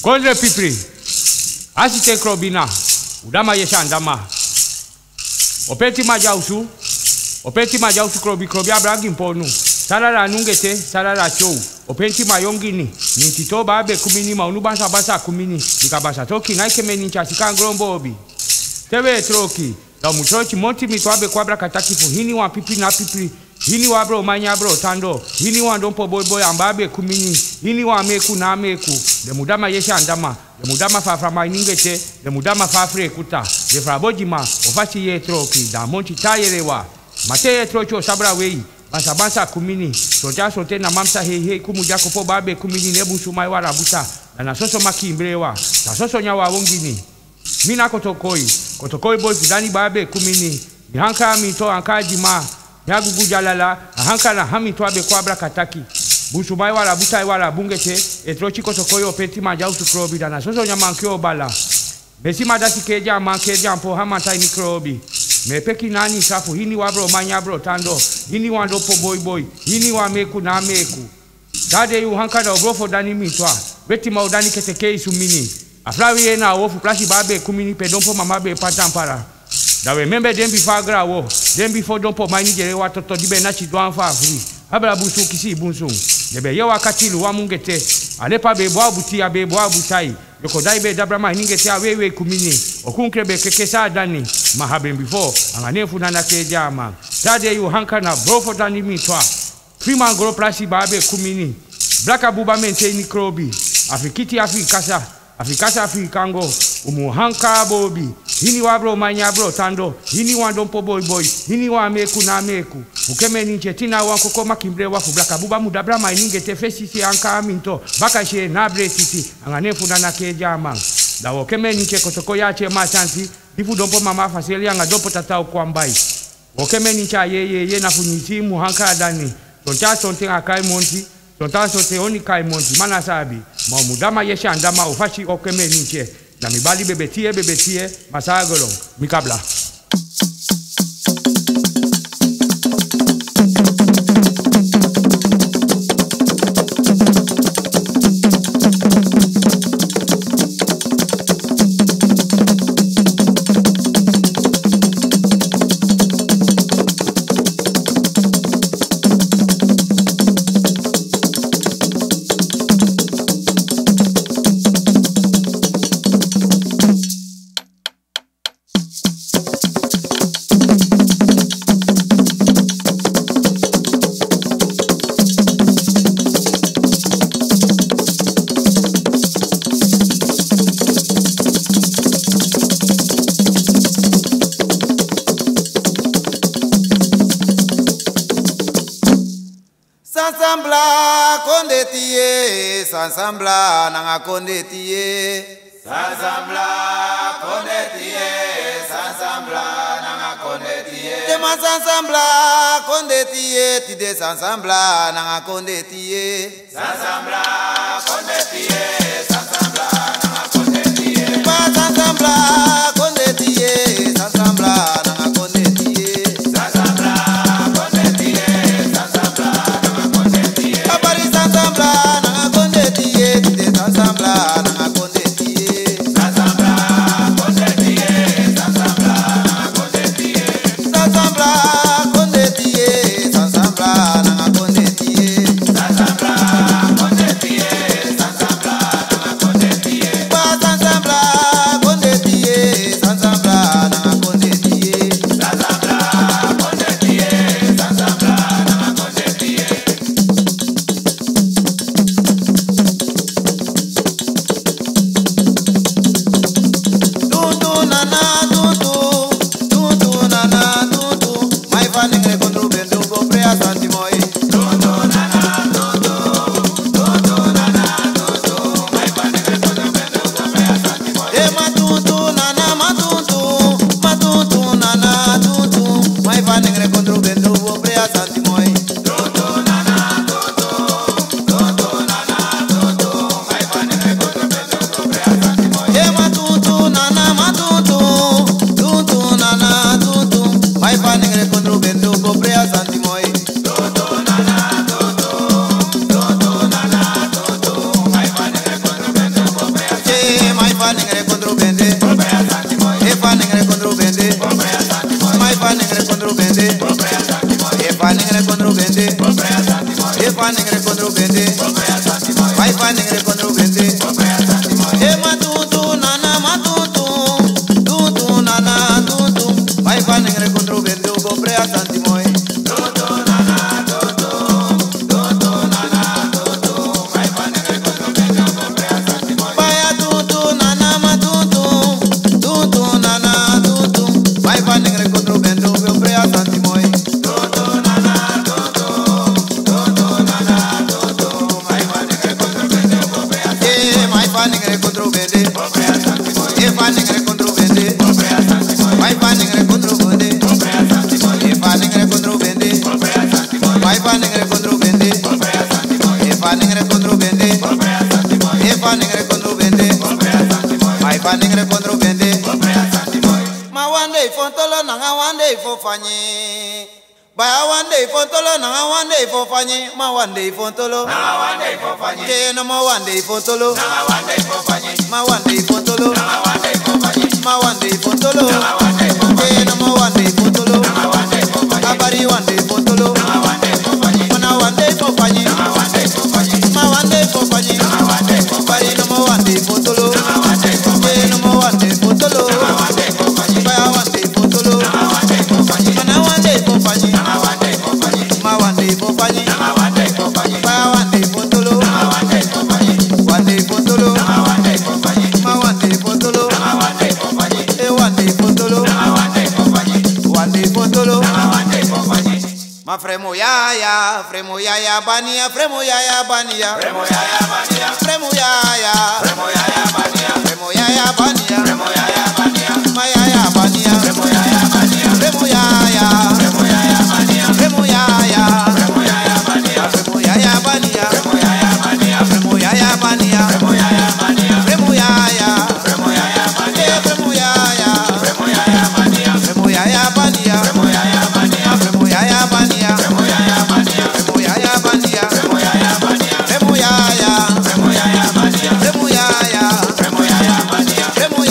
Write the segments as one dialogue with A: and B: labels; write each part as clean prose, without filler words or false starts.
A: Konde pipri. Asite krobina. Udama yesha ndama. Opeti majausu. Opeti majausu krobi abragi mponu. Sarara nungete, sarara chou. Openti mayongini. Nintito babe kumini maunubansa basa kumini. Nikabasa toki naike menincha sikangrombo obi. Tewe troki. Da mutrochi monti mitwabe kwabra katakifu. Hini wa pipi na pipi. Hini wa bro manya bro tando. Hini wa ndompo boy ambabe kumini. Hini wa meku na meku. De mudama yesha andama. De mudama faframa iningete. De mudama fafre kuta. De frabojima. Ofachi ye troki. Da monti tayerewa. Mate ye trocho sabra wei. Bansa kumini. Soja sote na mamsa he kumuja kopo babe kumini nebu sumai warabuta. Na soso maki imbrewa. Na soso nyawa wongini. Mina kotokoi boy fudani babe kumini. Ni hanka mito hanka jima. Nyagugu jalala, ahanka na hamito abe kwabra kataki. Busumai wala butai wala bungete, etrochi kotokoi opeti majausu krobi dana soso nyamankyo bala. Besi madasi keja mankeja mpo hamantai mikrobi. Mepeki nani safu, hini wabro manya bro tando, hini wandopo boy, hini wa meku na meku. Tade yu hanka da obrofo dani mitwa, beti maudani ketekei sumini. Aflawi ena wofu plasi babe kumini pedompo mamabe patampara. Dawe membe dembi fagra wo, dembi fo dompo maini jere watoto dibe nachi doan fa free. Habla busu kisi bunsu. Debe yewa katilu wa mungete. Alepa be boa butia be boa butai. Yoko daibe dabrama ningete awewe kumini. Okunkrebe kekesa dani. Mahaben before. Anganefu na kejama. Tade yu hanka na brofo dani mitwa. Prima ngoro plasi babe kumini. Blaka buba mente ni krobi. Afrikiti Afrikasa. Afrikasa Afrikango. Umuhanka bobi. Hini wa bro manya bro tando. Hini wa ndompo boy. Hini wa meku na meku. Ukeme ninche tina wa kokoma kimbre wa fublaka buba mudabra maininge tefesi si anka aminto. Baka she nabre titi. Anganefu na kejama. Da ukeme ninche kotoko yache machanti. Difu dompo mama faseli anga dompo tatao kwa mbai. Ukeme nincha ye na funyiti muhanka adani. Tonta sonte akai monti. Tonta sonte oni kai monti. Mana sabi. Mudama yesha andama ufashi ukeme ninche. Na mibali bebetie, masagolong, mikabla.
B: Sansambla kondetie, sansambla nanga kondetie. Sansambla kondetie, sansambla nanga kondetie. Tema sansambla kondetie, tide sansambla nanga kondetie. Sansambla kondetie, sansambla nanga kondetie. Pa sansambla kondetie, sansambla nanga kondetie. Sansambla kondetie, sansambla nanga kondetie. Apari sansambla nanga kondetie, tide sansambla nanga kondetie. Sansambla kondetie, sansambla nanga kondetie. Sansambla kondetie, sansambla nanga kondetie. Sansambla kondetie. Efa ningre kontro bende. Efa ningre kontro bende. Efa ningre kontro bende. Efa ningre kontro bende. Efa ningre kontro bende. Efa ningre kontro bende. Efa ningre kontro bende. Efa ningre kontro bende. Ma one day fontolo nanga one day fo fanyi. Baya one day fontolo nanga one day fo fanyi. Ma one day fontolo nanga one day fo fanyi. Ke no ma one day fontolo nanga one day fo fanyi. Ma one day fontolo nanga one day fo fanyi. Ma one day fontolo nanga one day fo fanyi. Ke no ma one day fontolo nanga one day fo fanyi. Abari one day fontolo nanga one day fo fanyi. Mana one day fo fanyi nanga one day fo fanyi. Ma one day fo fanyi nanga one day fo fanyi. Bari no ma one day fontolo nanga one day fo fanyi. Ke no ma one day fontolo nanga one day fo fanyi. Baya one day fontolo nanga one day fo fanyi. Mana one day fo fanyi nanga one day fo fanyi. Ma one day fo fanyi nanga one day fo fanyi. Baya one day fontolo nanga one day fo fanyi. One day fontolo nanga one day fo fanyi. Ma one day fontolo nanga one day fo fanyi. E one day fontolo nanga one day fo fanyi. One day fontolo nanga one day fo fanyi. Ma fremo ya bania, fremo ya bania, fremo ya bania, fremo ya bania, fremo ya bania, fremo ya bania, ma ya bania, fremo ya bania, fremo ya bania, fremo ya bania, fremo ya bania, fremo ya bania, fremo ya bania, fremo ya bania, fremo ya bania, fremo ya bania, fremo ya bania, fremo ya bania, fremo ya bania, fremo ya bania, fremo ya bania, fremo ya bania, fremo ya bania, fremo ya bania, fremo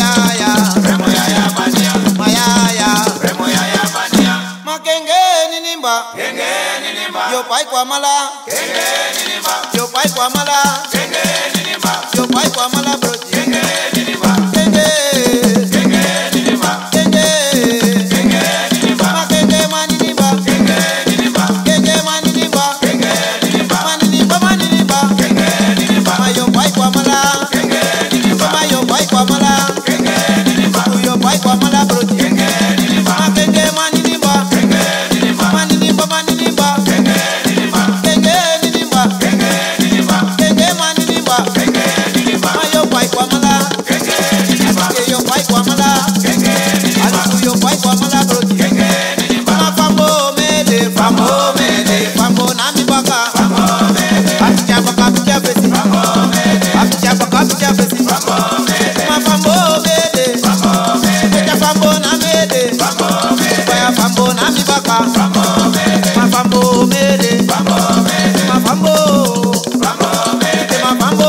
B: ya bania, maya fremo ya bania, makenge ninimba, yo pai kwa mala, kenge ninimba, yo pai kwa mala, kenge ninimba, yo pai kwa mala bro, kenge ninimba, kenge ninimba, kenge ninimba, makenge maninimba, kenge ninimba, kenge maninimba, kenge ninimba, maninimba, kenge ninimba, mayo pai kwa mala, kenge ninimba, mayo pai kwa mala, kenge ninimba, yo pai kwa mala bro, kenge ninimba, makenge maninimba, kenge ninimba, maninimba, kenge ninimba, kenge ninimba, kenge ninimba, kenge maninimba, kenge ninimba, mayo pai kwa mala, kenge ninimba, yo pai kwa mala, kenge ninimba, alu yo pai kwa mala bro, kenge ninimba, fambo mede, fambo nami baka, fambo mede, apicha baka apicha besi, fambo mede, apicha baka apicha besi, fambo mede, ma fambo mede, echa fambo na mede, fambo mede, baya fambo nami baka, fambo mede, ma fambo mede, ma fambo mede, ma fambo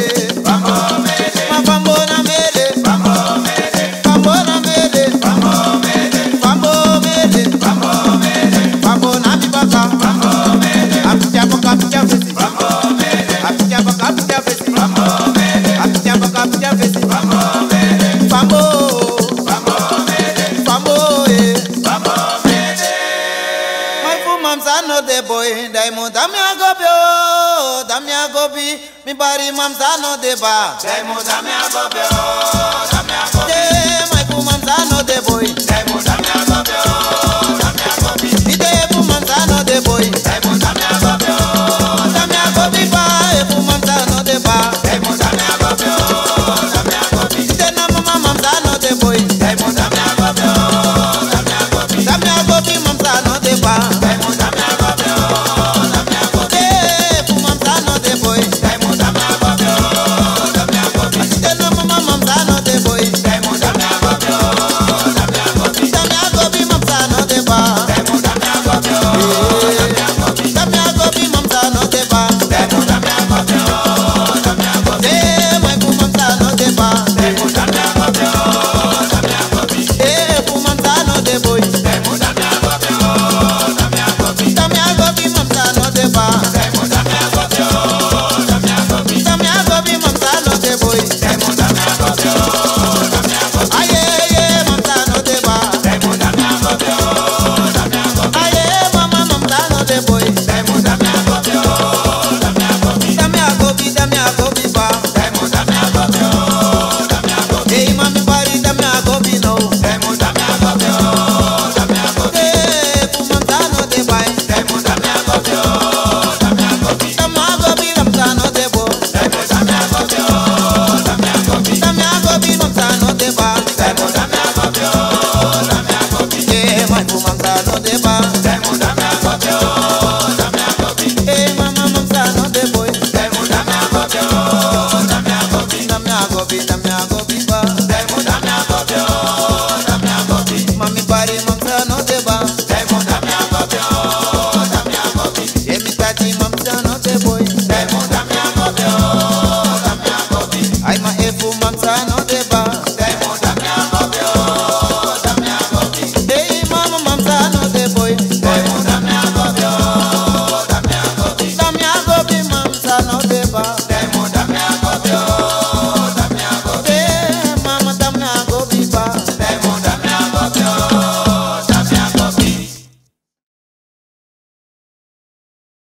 B: ma fambo na mede, fambo na mede, fambo mede, fambo nami baka, apicha baka apicha besi, apicha baka apicha besi, apicha baka apicha besi, fambo my full mom's no de boy, diamond damia gobi, mi bari mamsa no de ba, diamond damia gobi, my full mom's no